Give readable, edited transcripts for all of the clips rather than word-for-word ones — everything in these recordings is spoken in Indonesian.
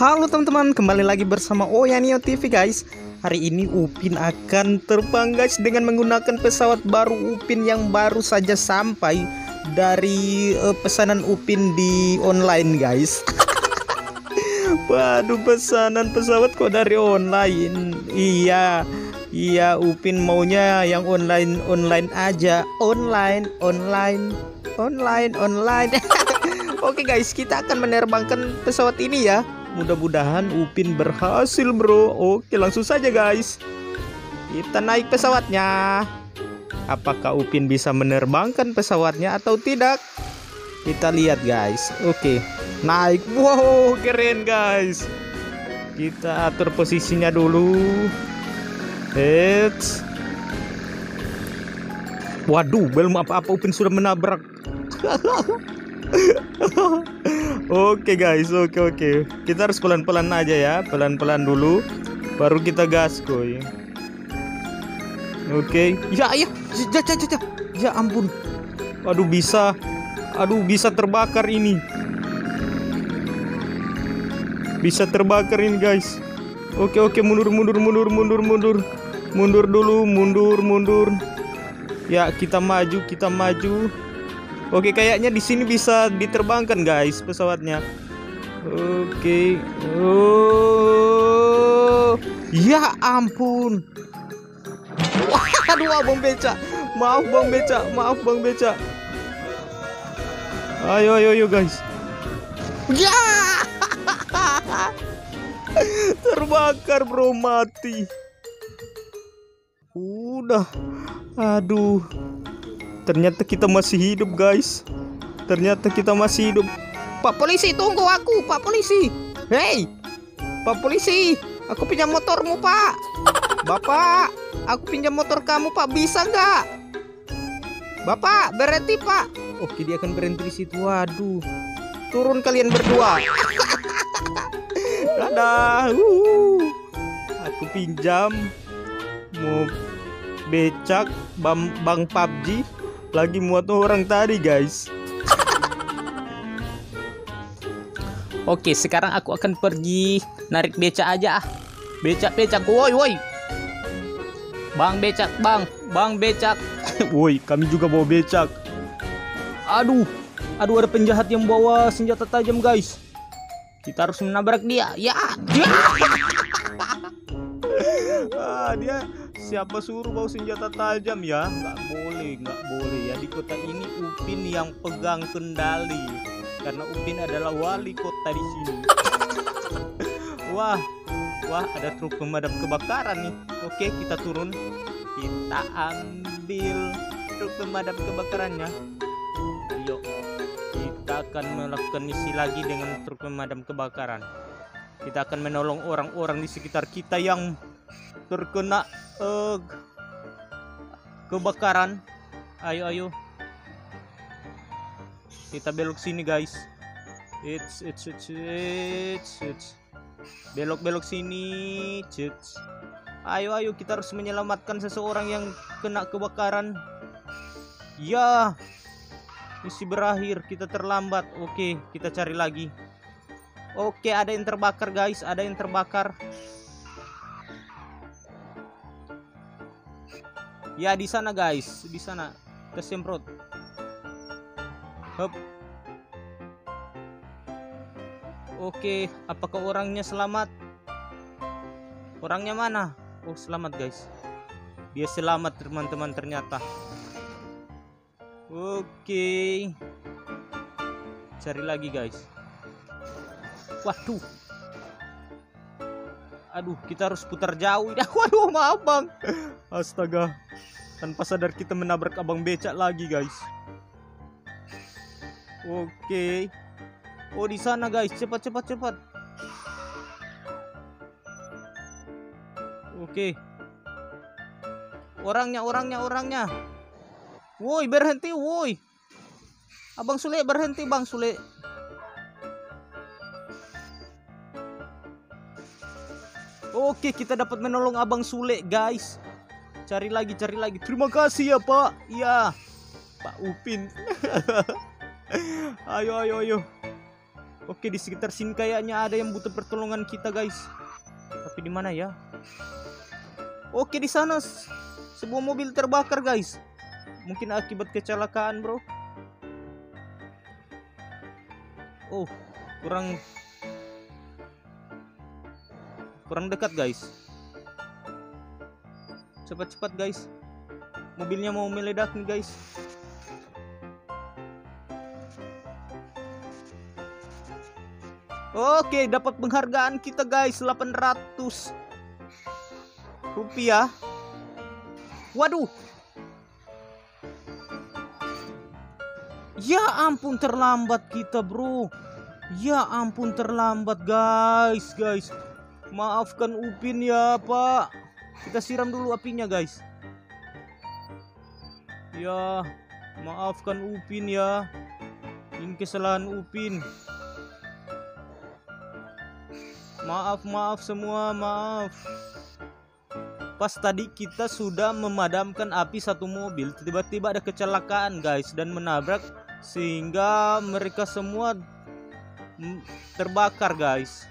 Halo teman-teman, kembali lagi bersama Oyanio TV guys. Hari ini Upin akan terbang guys dengan menggunakan pesawat baru Upin yang baru saja sampai dari pesanan Upin di online guys. Waduh, pesanan pesawat kok dari online. Iya Upin maunya yang online aja. Online. Oke guys, kita akan menerbangkan pesawat ini ya. Mudah-mudahan Upin berhasil bro. Oke, langsung saja guys, kita naik pesawatnya. Apakah Upin bisa menerbangkan pesawatnya atau tidak? Kita lihat guys. Oke, naik. Wow, keren guys. Kita atur posisinya dulu. Waduh, belum apa-apa Upin sudah menabrak. Oke guys, oke. Kita harus pelan-pelan aja ya, pelan-pelan dulu, baru kita gas koy. Oke, ya ampun. Aduh bisa terbakar ini. Bisa terbakar ini guys. Oke, mundur dulu. Ya, kita maju. Oke, kayaknya di sini bisa diterbangkan guys pesawatnya. Oke. Oh, ya ampun. Aduh, Bang Beca. Maaf Bang Beca. Ayo guys. Ya. Terbakar bro, mati. Udah. Aduh. Ternyata kita masih hidup guys. Pak polisi, tunggu aku. Pak polisi. Hei Pak polisi, aku pinjam motormu Pak. Bapak, aku pinjam motor kamu Pak, bisa nggak? Bapak berhenti Pak. Oke, dia akan berhenti di situ. Waduh, turun kalian berdua. Dadah. Aku pinjam mau becak bang PUBG. Lagi muat orang tadi guys. Oke, sekarang aku akan pergi narik becak aja. Becak woi. Bang becak. Woi, kami juga bawa becak. Aduh, ada penjahat yang bawa senjata tajam guys. Kita harus menabrak dia. Ya. Dia siapa suruh bawa senjata tajam ya? Nggak boleh ya. Di kota ini Upin yang pegang kendali, karena Upin adalah wali kota di sini. Wah, ada truk pemadam kebakaran nih. Oke, kita turun. Kita ambil truk pemadam kebakarannya. Ayo, kita akan melakukan misi lagi dengan truk pemadam kebakaran. Kita akan menolong orang-orang di sekitar kita yang terkena kebakaran. Ayo. Kita belok sini guys. It's belok sini. Ayo, kita harus menyelamatkan seseorang yang kena kebakaran. Ya, misi berakhir, kita terlambat. Oke, kita cari lagi. Oke, ada yang terbakar guys, Ya, di sana guys, kita semprot. Hup. Oke, apakah orangnya selamat? Orangnya mana? Oh, selamat guys. Dia selamat teman-teman ternyata. Oke. Cari lagi guys. Waduh. Aduh, kita harus putar jauh. Waduh, maaf bang. Astaga. Tanpa sadar kita menabrak abang becak lagi guys. Oke. Oh, di sana guys. Cepat. Oke. Orangnya. Woi, berhenti woi. Abang Sule berhenti Bang Sule. Oke, kita dapat menolong Abang Sule guys. Cari lagi. Terima kasih ya Pak. Iya, Pak Upin. Ayo. Oke, di sekitar sini kayaknya ada yang butuh pertolongan kita guys. Tapi di mana ya? Oke, di sana sebuah mobil terbakar guys. Mungkin akibat kecelakaan bro. Oh, kurang dekat guys. Cepat-cepat guys. Mobilnya mau meledak nih guys. Oke, dapat penghargaan kita guys, 800 rupiah. Waduh. Ya ampun, terlambat kita bro. Ya ampun, terlambat guys. Maafkan Upin ya Pak. Kita siram dulu apinya guys. Ya, maafkan Upin ya. Ini kesalahan Upin. Maaf semua, maaf. Pas tadi kita sudah memadamkan api satu mobil, tiba-tiba ada kecelakaan guys dan menabrak sehingga mereka semua terbakar guys.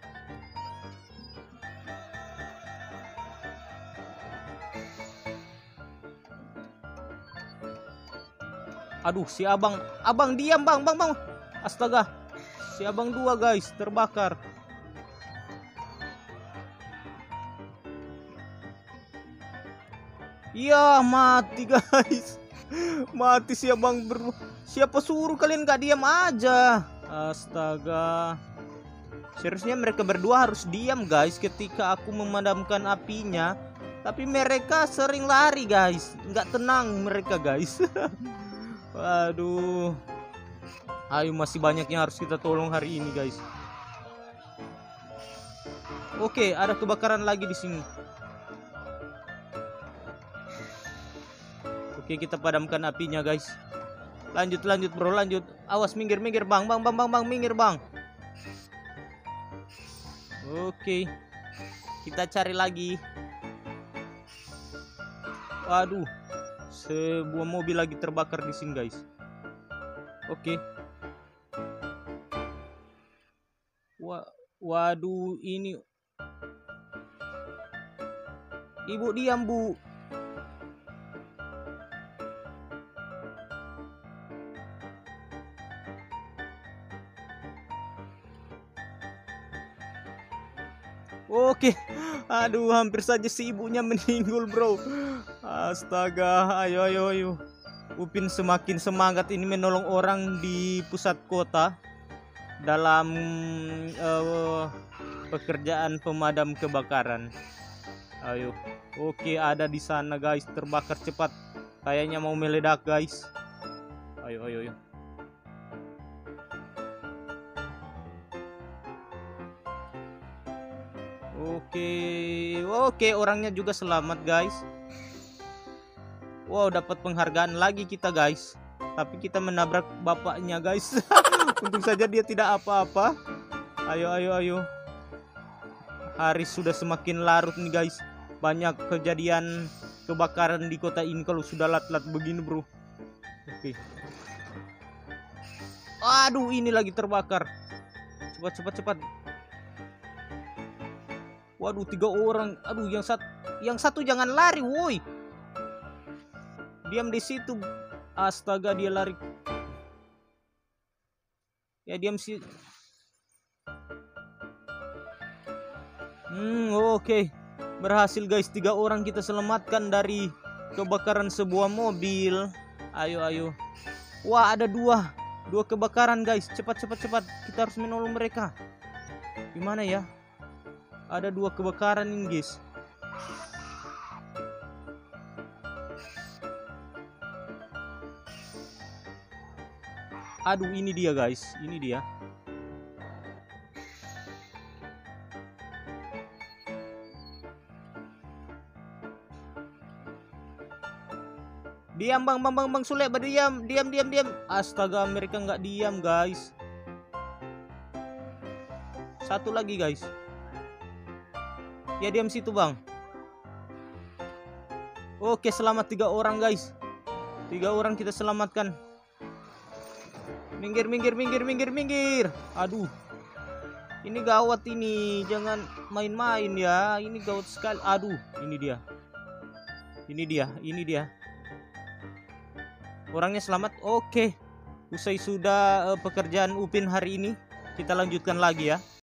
Aduh, si abang diam bang. Astaga, si abang 2 guys terbakar. Ya mati guys. Mati si abang bro. Siapa suruh kalian gak diam aja? Astaga. Seharusnya mereka berdua harus diam guys ketika aku memadamkan apinya. Tapi mereka sering lari guys. Nggak tenang mereka guys. Waduh. Ayo, masih banyak yang harus kita tolong hari ini guys. Oke, ada kebakaran lagi di sini. Oke, kita padamkan apinya guys. Lanjut bro, lanjut. Awas, minggir bang, minggir bang. Oke, kita cari lagi. Waduh, sebuah mobil lagi terbakar di sini guys. Oke. Waduh, ini Ibu diam bu. Oke, aduh, hampir saja si ibunya meninggal bro. Astaga, ayo. Upin semakin semangat ini menolong orang di pusat kota dalam pekerjaan pemadam kebakaran. Ayo, oke, ada di sana guys, terbakar cepat. Kayaknya mau meledak guys. Ayo. Oke, orangnya juga selamat guys. Wow, dapat penghargaan lagi kita guys. Tapi kita menabrak bapaknya guys. Untung saja dia tidak apa-apa. Ayo. Hari sudah semakin larut nih guys. Banyak kejadian kebakaran di kota ini kalau sudah lat-lat begini bro. Oke. Aduh, ini lagi terbakar. Cepat. Waduh, 3 orang. Aduh, yang satu jangan lari, woi. Diam di situ. Astaga, dia lari. Ya, diam sih. Oke. Berhasil guys, 3 orang kita selamatkan dari kebakaran sebuah mobil. Ayo. Wah, ada 2 kebakaran guys. Cepat. Kita harus menolong mereka. Gimana ya? Ada 2 kebakaran ini guys. Aduh, ini dia guys. Ini dia. Diam bang Sule, berdiam. Diam. Astaga, mereka nggak diam guys. Satu lagi guys. Ya, diam situ bang. Oke, selamat 3 orang guys. 3 orang kita selamatkan. Minggir, minggir, minggir, minggir, minggir. Aduh. Ini gawat ini. Jangan main-main ya. Ini gawat sekali. Aduh, ini dia. Ini dia, ini dia. Orangnya selamat. Oke. Usai sudah pekerjaan Upin hari ini, kita lanjutkan lagi ya.